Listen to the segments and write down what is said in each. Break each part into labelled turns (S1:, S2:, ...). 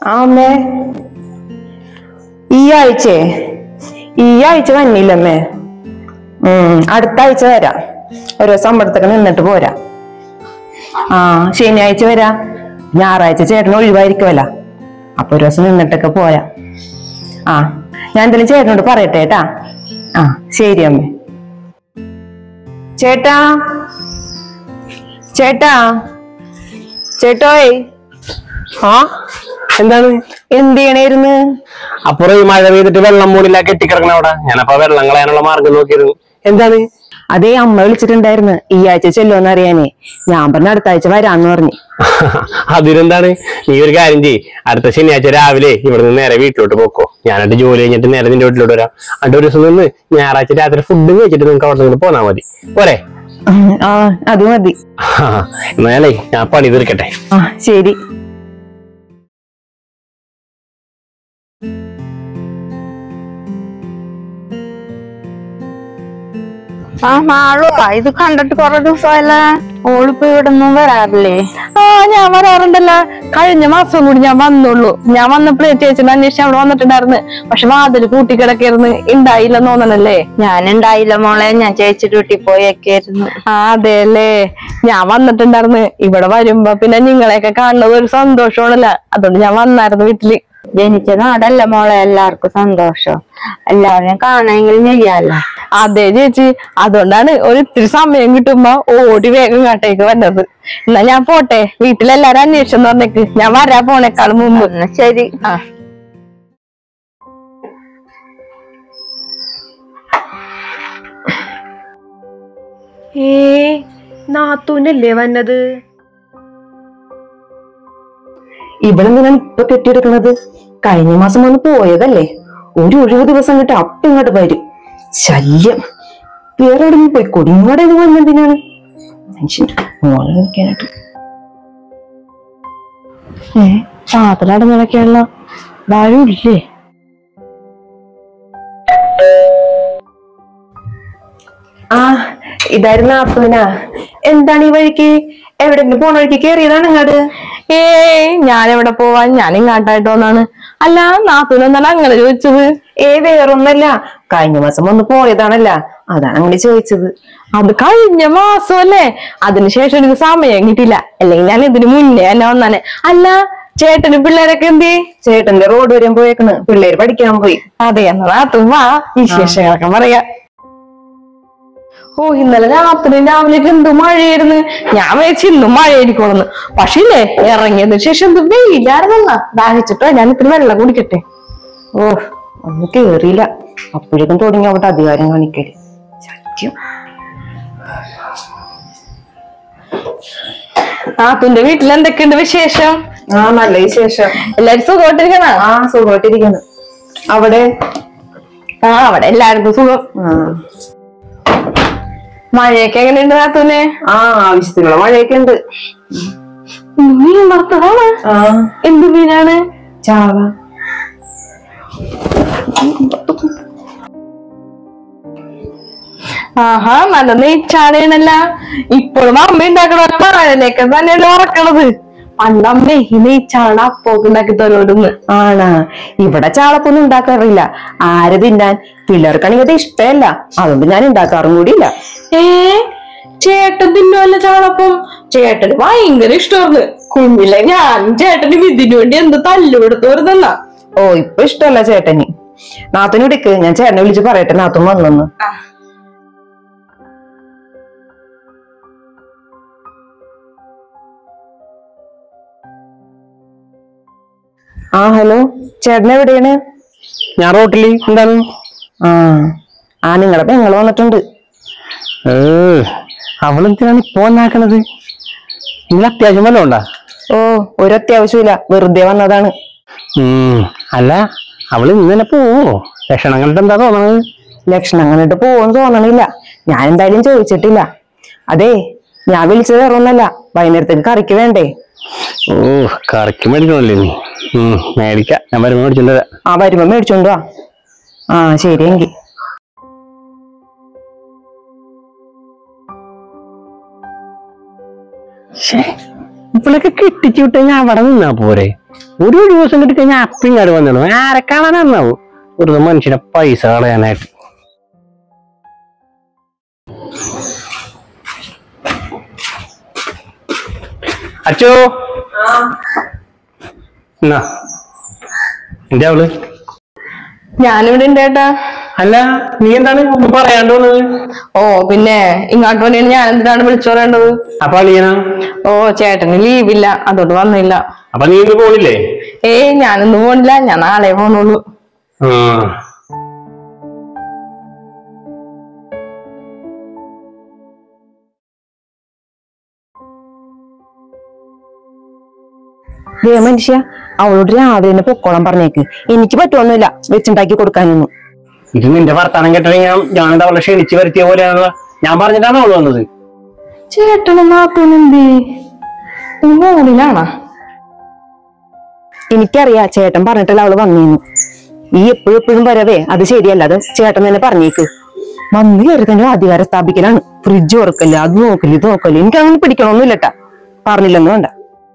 S1: അമ്മേ ഈ ആഴ്ച വന്നില്ലമ്മേ. അടുത്ത ആഴ്ച വരാം. ഓരോ സമ്പടത്തൊക്കെ നിന്നിട്ട് പോരാ. ശനിയാഴ്ച വരാ. ഞായറാഴ്ച ചേട്ടന് ഒഴിവായിരിക്കുമല്ല, അപ്പൊ ഒരു ദിവസം നിന്നിട്ടൊക്കെ പോരാ. ഞാൻ എന്തായാലും ചേട്ടനോട് പറയട്ടെ കേട്ടാ. ശരി അമ്മേ. ചേട്ടാ ചേട്ടാ ചേട്ടോയ്.
S2: എന്താണ്
S1: എന്ത് ചെയ്യണേരുന്ന്?
S2: അപ്പുറം ഈ മഴ പെയ്തിട്ട് വെള്ളം മൂടില്ല കെട്ടിക്കിടക്കണ അവിടെ. ഞാനപ്പോ വെള്ളം കളയാനുള്ള മാർഗം നോക്കിയിരുന്നു. എന്താണ്?
S1: അതേ, അമ്മ വിളിച്ചിട്ടുണ്ടായിരുന്നു ഈ ആഴ്ച ചെല്ലുമെന്ന് അറിയാനേ. ഞാൻ പറഞ്ഞ അടുത്ത ആഴ്ച വരാന്ന് പറഞ്ഞു.
S2: അതിനെന്താണ്, നീ ഒരു കാര്യം ചെയ്യ്. അടുത്ത ശനിയാഴ്ച രാവിലെ ഇവിടെ നിന്ന് നേരെ വീട്ടിലോട്ട് പോക്കോ. ഞാനായിട്ട് ജോലി കഴിഞ്ഞിട്ട് നേരെ നിന്റെ വീട്ടിലോട്ട് വരാം. എന്നിട്ട് ഒരു ദിവസം നിന്ന് ഞായറാഴ്ച രാത്രി ഫുഡ് കഴിച്ചിട്ട് നിങ്ങൾക്ക് അവിടെ നിന്ന് പോന്നാ മതി. പോരെ?
S1: അത് മതി.
S2: എന്നാലേ ഞാൻ പണി തീർക്കട്ടെ.
S1: ശരി.
S3: മാളു, ഇത് കണ്ടിട്ട് കൊറേ ദിവസമല്ല. ഓളിപ്പോ ഇവിടെ ഒന്നും വരാറില്ലേ?
S1: ഞാൻ വരാറുണ്ടല്ലോ. കഴിഞ്ഞ മാസം കൂടി ഞാൻ വന്നുള്ളൂ. ഞാൻ വന്നപ്പോഴേ ചേച്ചിനെ അന്വേഷിച്ച് അവിടെ വന്നിട്ടുണ്ടായിരുന്നു. പക്ഷെ വാതില് കൂട്ടിക്കിടക്കായിരുന്നു. ഉണ്ടായില്ലെന്ന് തോന്നണല്ലേ?
S3: ഞാനുണ്ടായില്ല മോളെ, ഞാൻ ചേച്ചി ഡ്യൂട്ടി പോയേക്കായിരുന്നു.
S1: അതെല്ലേ, ഞാൻ വന്നിട്ടുണ്ടായിരുന്നു. ഇവിടെ വരുമ്പോ പിന്നെ നിങ്ങളെയൊക്കെ കാണുന്നത് ഒരു സന്തോഷമാണല്ലോ. അതുകൊണ്ട് ഞാൻ വന്നായിരുന്നു വീട്ടില്.
S3: ജനിച്ച നാടല്ല മോളെ, എല്ലാവർക്കും സന്തോഷം. എല്ലാവരെയും കാണാനെങ്കിലും ചെയ്യാലോ.
S1: അതെ ചേച്ചി, അതുകൊണ്ടാണ് ഒരു ഇത്തിരി സമയം കിട്ടുമ്പോ ഓടി വേഗം ഇങ്ങോട്ടേക്ക് വന്നത്. എന്നാ ഞാൻ പോട്ടെ, വീട്ടിലെല്ലാരും അന്വേഷിച്ചെന്ന് പറഞ്ഞേക്ക്. ഞാൻ വരാ പോണേക്കാളും മുമ്പ്.
S3: ശരി.
S1: നാത്തൂനല്ലേ വന്നത്? ഇവളെന്തിനാണ് ഇപ്പൊ കെട്ടിയെടുക്കണത്? കഴിഞ്ഞ മാസം വന്ന് പോയതല്ലേ. ഒരു ഒഴിവ് ദിവസം കിട്ടി അപ്പം ഇങ്ങോട്ട് വരും. ശല്യം. വേറെ എവിടെ പോയി കൊടിങ്ങോടെ വന്നെന്തിനാണ് മനുഷ്യന്റെ മോളെ നിൽക്കാനായിട്ട്? പാത്രടങ്ങനൊക്കെയുള്ള ആരുമില്ലേ? ഇതായിരുന്നു നാത്തൂനാ. എന്താണ് ഈ വഴിക്ക്? എവിടെങ്കിലും പോണ വഴിക്ക് കേറിയതാണ് ഇങ്ങോട്ട്? ഞാൻ എവിടെ പോവാൻ, ഞാൻ ഇങ്ങോട്ടായിട്ട് വന്നാണ്. അല്ല, നാത്തൂനെന്താണ് അങ്ങനെ ചോദിച്ചത്? വേറൊന്നല്ല, കഴിഞ്ഞ മാസം വന്ന് പോയതാണല്ല, അതാണ് അങ്ങനെ ചോദിച്ചത്. അത് കഴിഞ്ഞ മാസം അല്ലേ? അതിനുശേഷം എനിക്ക് സമയം കിട്ടില്ല. അല്ലെങ്കിൽ ഞാൻ ഇതിന് മുന്നേ തന്നെ വന്നാനെ. അല്ല, ചേട്ടനും പിള്ളേരൊക്കെ എന്തി? ചേട്ടന്റെ റോഡ് വരെ പോയേക്കണ്. പിള്ളേര് പഠിക്കാൻ പോയി. അതെ, എന്നാ നാത്തും വാ, വിശേഷങ്ങളൊക്കെ പറയാ. ഇന്നലെ രാവിലേക്ക് എന്ത് മഴയായിരുന്നു. ഞാൻ വിചാരിച്ചു ഇന്നും മഴയായിരിക്കുമെന്ന്. പക്ഷേ ഇല്ലേ, ഇറങ്ങിയതിനു ശേഷം എന്ത് വെയിലായിരുന്ന. ദാഹിച്ചിട്ടോ, ഞാൻ ഇത്തിരി വെള്ളം കുടിക്കട്ടെ. ഒന്നും കേറിയില്ല. അപ്പോഴേക്കും തുടങ്ങി അവിടെ അധികാരം കാണിക്കല്. സത്യം. നാത്തൂന്റെ വീട്ടിൽ എന്തൊക്കെയുണ്ട് വിശേഷം? നല്ല വിശേഷം. എല്ലാരും സുഖമായിട്ടിരിക്കണ? സുഖമായിട്ടിരിക്കുന്നു. അവിടെ? അവിടെ എല്ലാവർക്കും സുഖം. മഴയൊക്കെ എങ്ങനെയുണ്ട് നാത്തൂനെ? ആവശ്യത്തിനുള്ള മഴയൊക്കെ ഉണ്ട്. മീൻ വറുത്തതാണ്? എന്ത് മീനാണ്? ചാള. നല്ല നെയ്ച്ചാളയാണല്ല. ഇപ്പോഴും അമ്മ ഉണ്ടാക്കണ പാലനൊക്കെ തന്നെയാണ് ഉറക്കണത്. പണ്ടമ്മേ ഈ നെയ്ച്ചാള അപ്പൊക്കെ ഉണ്ടാക്കി തരോടുന്ന്. ഇവിടെ ചാളപ്പൊന്നും ഉണ്ടാക്കാറില്ല. ആര് തിന്നാൻ? പിള്ളേർക്കാണെങ്കിൽ അത് ഇഷ്ടമല്ല. അതുകൊണ്ട് ഞാൻ ഉണ്ടാക്കാറും കൂടിയില്ല. ചേട്ടൻ തിന്നുവല്ല ചാളപ്പം? ചേട്ടന് ഭയങ്കര ഇഷ്ടമാണ്. കുഞ്ഞിലെ ഞാൻ ചേട്ടന് ഇതിനു വേണ്ടി എന്ത് തല്ലുകൊടുത്തു വരുന്ന. ഇപ്പൊ ഇഷ്ടമല്ല ചേട്ടന്. നാത്തൂന് വിളിക്ക്, ഞാൻ ചേട്ടനെ വിളിച്ച് പറയട്ടെ നാത്തൂൻ വന്നു. ഹലോ, ചേട്ടൻ എവിടെയാണ്?
S2: ഞാൻ റോട്ടില്. എന്താണ്?
S1: നിങ്ങളുടെ പെങ്ങള് വന്നിട്ടുണ്ട്.
S2: അവളെന്തിനാണ് ഇപ്പൊ വന്നാക്കണത്? നിങ്ങൾ അത്യാവശ്യം വല്ലതും ഉണ്ടാ?
S1: ഒരു അത്യാവശ്യമില്ല, വെറുതെ വന്നതാണ്.
S2: അല്ല, അവള് ഇന്ന് തന്നെ പോവോ? ലക്ഷണം കണ്ടിട്ട് എന്താ തോന്നണത്?
S1: ലക്ഷണം കണ്ടിട്ട് പോവെന്ന് തോന്നണില്ല. ഞാൻ എന്തായാലും ചോദിച്ചിട്ടില്ല. അതെ, ഞാൻ വിളിച്ചത് വേറൊന്നല്ല, വൈകുന്നേരത്തേക്ക് കറിക്ക് വേണ്ടേ?
S2: കറിക്ക് മേടിക്കണല്ലേ? മേടിക്കാം, ഞാൻ വരുമ്പോ മേടിച്ചോണ്ട് വരാം.
S1: വരുമ്പോ മേടിച്ചോണ്ട് വാ. ശരി എങ്കിൽ.
S2: ഇപ്പോഴൊക്കെ കെട്ടിച്ചു വിട്ട് ഞാൻ അവിടെ നിന്നാ പോരെ? ഒരു ദിവസം കിട്ടി കഴിഞ്ഞാൽ അപ്പിങ്ങാട് വന്നു ആരെ കാണാനാവും വെറുതെ മനുഷ്യനെ പൈസ കളയാനായിട്ട്. അച്ചോ എന്നാ എന്റെ അവള്
S1: ഞാനിവിടെ ഉണ്ട് ചേട്ടാ.
S2: അല്ല നീ എന്താണ് ഒന്നും പറയാണ്ട് വന്നത്?
S1: ഓ പിന്നെ ഇങ്ങോട്ട് വേണ്ടിയാണ് ഞാൻ എന്തിനാണ് വിളിച്ചു പറയേണ്ടത്?
S2: അപ്പൊ അളിയനാ?
S1: ഓ ചേട്ടന് ലീവില്ല, അതോട് വന്നില്ല.
S2: അപ്പൊ നീ ഇന്ന് പോണില്ലേ?
S1: ഞാനിന്ന് പോണില്ല, ഞാൻ നാളെ പോണുള്ളൂ.
S3: മനുഷ്യ അവളോട് രാവിലെ തന്നെ പൊക്കോളം പറഞ്ഞേക്ക്. എനിക്ക് പറ്റുമൊന്നുമില്ല വെച്ചുണ്ടാക്കി കൊടുക്കാനൊന്നും.
S2: ഇത് നിന്റെ വർത്താനം കേട്ടേ ഞാനെന്താ അവളെ ക്ഷണിച്ച് വരുത്തിയ പോലെയാണല്ലോ. ഞാൻ പറഞ്ഞിട്ടാണ് അവള് വന്നത്.
S1: ചേട്ടനും നാത്തൂനെന്തേ മോളിലാണോ?
S3: എനിക്കറിയാ ചേട്ടൻ പറഞ്ഞിട്ടല്ല അവള് വന്നേന്ന്. ഈ എപ്പോഴും വരവേ അത് ശരിയല്ല. അത് ചേട്ടൻ തന്നെ പറഞ്ഞേക്ക്. വന്നു കയറി തന്നെ അധികാരം സ്ഥാപിക്കലാണ്. ഫ്രിഡ്ജ് തുറക്കല്ല, അത് നോക്കല് ഇത് നോക്കല്. എനിക്ക് അങ്ങനെ പിടിക്കണമെന്നില്ലട്ടാ. പറഞ്ഞില്ലെന്ന് വേണ്ട.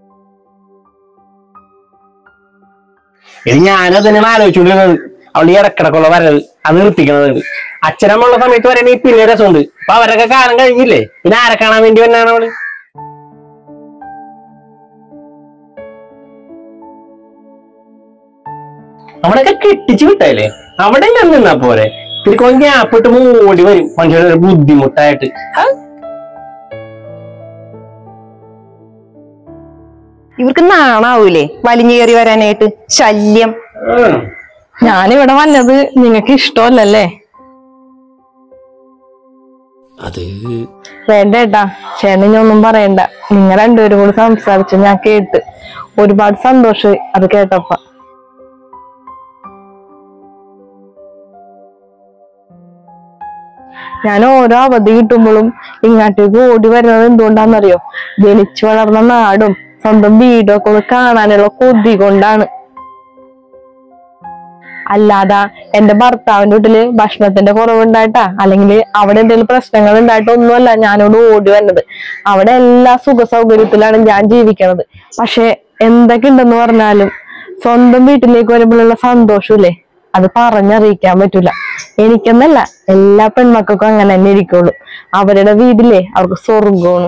S2: ഇനി ഞാനത് തന്നെയാണ് ആലോചിച്ചുകൊണ്ടിരുന്നത്. അവള് ഈ ഇടക്കിടക്കുള്ള വരവ് അത് നിർത്തിക്കണത്. അച്ഛനമ്മുള്ള സമയത്ത് വരണെങ്കിൽ പിന്നെ രസമുണ്ട്. അപ്പൊ അവരൊക്കെ കാലം കഴിഞ്ഞില്ലേ, പിന്നെ ആരെ കാണാൻ വേണ്ടി വന്നാണ് അവള്? അവിടെയൊക്കെ കെട്ടിച്ചു വിട്ടല്ലേ, അവിടെ ഞാൻ നിന്നാ പോരെ. പിന്നെ ഗ്യാപ്പിട്ട് മൂടി വരും മനുഷ്യരുടെ ബുദ്ധിമുട്ടായിട്ട്.
S3: ഇവർക്ക് നാണാവൂലേ വലിഞ്ഞു കയറി വരാനായിട്ട്? ശല്യം.
S1: ഞാനിവിടെ വന്നത് നിങ്ങക്ക് ഇഷ്ടമല്ലല്ലേ? വേണ്ട ഏട്ടാ, ചേട്ടനൊന്നും പറയണ്ട. നിങ്ങൾ രണ്ടുപേരും കൂടി സംസാരിച്ച് ഞാൻ കേട്ട് ഒരുപാട് സന്തോഷമായി അത് കേട്ടപ്പ. ഞാൻ ഓരോ അവധി കിട്ടുമ്പോഴും ഇങ്ങോട്ടേക്ക് ഓടി വരുന്നത് എന്തുകൊണ്ടാന്നറിയോ? ജനിച്ചു വളർന്ന നാടും സ്വന്തം വീടും ഒക്കെ ഒന്ന് കാണാനുള്ള കൊതി കൊണ്ടാണ്. അല്ലാതെ എന്റെ ഭർത്താവിന്റെ വീട്ടില് ഭക്ഷണത്തിന്റെ കുറവുണ്ടായിട്ടാ അല്ലെങ്കിൽ അവിടെ എന്തെങ്കിലും പ്രശ്നങ്ങൾ ഉണ്ടായിട്ടോ ഒന്നുമല്ല ഞാനോട് ഓടി വന്നത്. അവിടെ എല്ലാ സുഖ സൗകര്യത്തിലാണ് ഞാൻ ജീവിക്കണത്. പക്ഷെ എന്തൊക്കെ ഉണ്ടെന്ന് പറഞ്ഞാലും സ്വന്തം വീട്ടിലേക്ക് വരുമ്പോഴുള്ള സന്തോഷമില്ലേ, അത് പറഞ്ഞറിയിക്കാൻ പറ്റൂല. എനിക്കെന്നല്ല, എല്ലാ പെൺമക്കൾക്കും അങ്ങനെ തന്നെ ഇരിക്കുള്ളൂ. അവരുടെ വീട്ടിലെ അവർക്ക് സ്വർഗമാണ്.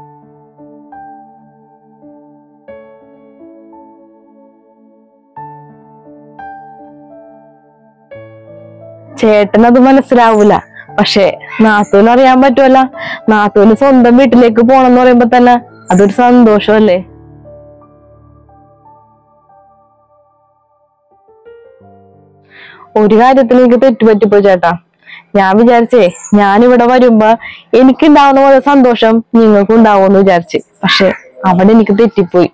S1: ചേട്ടനത് മനസ്സിലാവൂല, പക്ഷെ നാത്തൂന് അറിയാൻ പറ്റുമല്ല. നാത്തൂന് സ്വന്തം വീട്ടിലേക്ക് പോണെന്ന് പറയുമ്പോ തന്നെ അതൊരു സന്തോഷമല്ലേ. ഒരു കാര്യത്തിൽ എനിക്ക് തെറ്റുപറ്റിപ്പോ ചേട്ടാ. ഞാൻ വിചാരിച്ചേ ഞാനിവിടെ വരുമ്പോ എനിക്കുണ്ടാവുന്ന പോലെ സന്തോഷം നിങ്ങൾക്കും ഉണ്ടാവുമെന്ന് വിചാരിച്ച്. പക്ഷെ അവിടെ എനിക്ക് തെറ്റിപ്പോയി.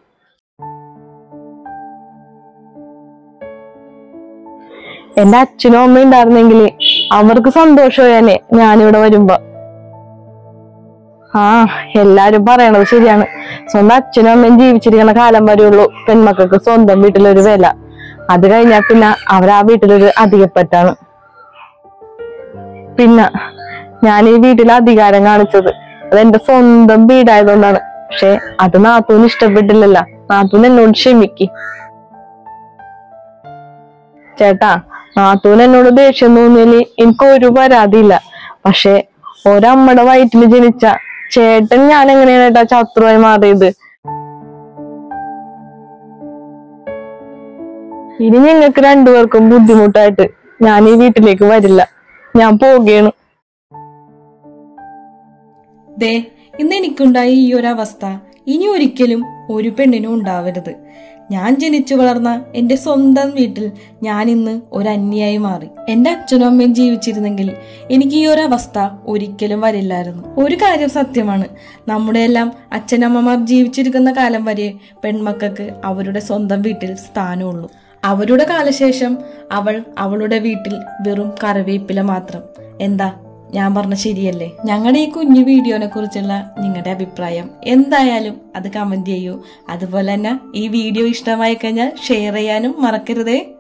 S1: എന്റെ അച്ഛനും അമ്മയും ഉണ്ടായിരുന്നെങ്കിൽ അവർക്ക് സന്തോഷമായേനെ ഞാനിവിടെ വരുമ്പോ. എല്ലാരും പറയണത് ശരിയാണ്. സ്വന്തം അച്ഛനും അമ്മയും ജീവിച്ചിരിക്കുന്ന കാലം വരെയുള്ളൂ പെൺമക്കൾക്ക് സ്വന്തം വീട്ടിലൊരു വില. അത് കഴിഞ്ഞാൽ പിന്നെ അവരാ വീട്ടിലൊരു അധികപ്പറ്റാണ്. പിന്നെ ഞാൻ ഈ വീട്ടിൽ അധികാരം കാണിച്ചത് അതെന്റെ സ്വന്തം വീടായതുകൊണ്ടാണ്. പക്ഷെ അത് നാത്തൂന് ഇഷ്ടപ്പെട്ടില്ലല്ല. നാത്തൂന് എന്നോട് ക്ഷമിക്ക് ചേട്ടാ. നാത്തൂന് എന്നോട് ദേഷ്യം തോന്നിയാല് എനിക്ക് ഒരു പരാതിയില്ല. പക്ഷെ ഒരമ്മയുടെ വയറ്റില് ജനിച്ച ചേട്ടൻ ഞാൻ എങ്ങനെയാണ് ഏട്ടാ ശത്രുവായി മാറിയത്? ഇനി ഞങ്ങൾക്ക് രണ്ടുപേർക്കും ബുദ്ധിമുട്ടായിട്ട് ഞാൻ ഈ വീട്ടിലേക്ക് വരില്ല. ഞാൻ പോവുകയാണ്.
S4: ദേ, ഇന്ന് എനിക്കുണ്ടായ ഈ ഒരു അവസ്ഥ ഇനി ഒരിക്കലും ഒരു പെണ്ണിനും ഉണ്ടാവരുത്. ഞാൻ ജനിച്ചു വളർന്ന എന്റെ സ്വന്തം വീട്ടിൽ ഞാൻ ഇന്ന് ഒരു അന്യായി മാറി. എന്റെ അച്ഛനും അമ്മയും ജീവിച്ചിരുന്നെങ്കിൽ എനിക്ക് ഈ ഒരു അവസ്ഥ ഒരിക്കലും വരില്ലായിരുന്നു. ഒരു കാര്യം സത്യമാണ്, നമ്മുടെ എല്ലാം അച്ഛനമ്മമാർ ജീവിച്ചിരിക്കുന്ന കാലം വരെ പെൺമക്കൾക്ക് അവരുടെ സ്വന്തം വീട്ടിൽ സ്ഥാനമുള്ളൂ. അവരുടെ കാലശേഷം അവൾ അവളുടെ വീട്ടിൽ വെറും കറിവേപ്പില മാത്രം. എന്താ ഞാൻ പറഞ്ഞ ശരിയല്ലേ? ഞങ്ങളുടെ ഈ കുഞ്ഞു വീഡിയോനെ കുറിച്ചുള്ള നിങ്ങളുടെ അഭിപ്രായം എന്തായാലും അത് കമന്റ് ചെയ്യൂ. അതുപോലെ തന്നെ ഈ വീഡിയോ ഇഷ്ടമായി കഴിഞ്ഞാൽ ഷെയർ ചെയ്യാനും മറക്കരുതേ.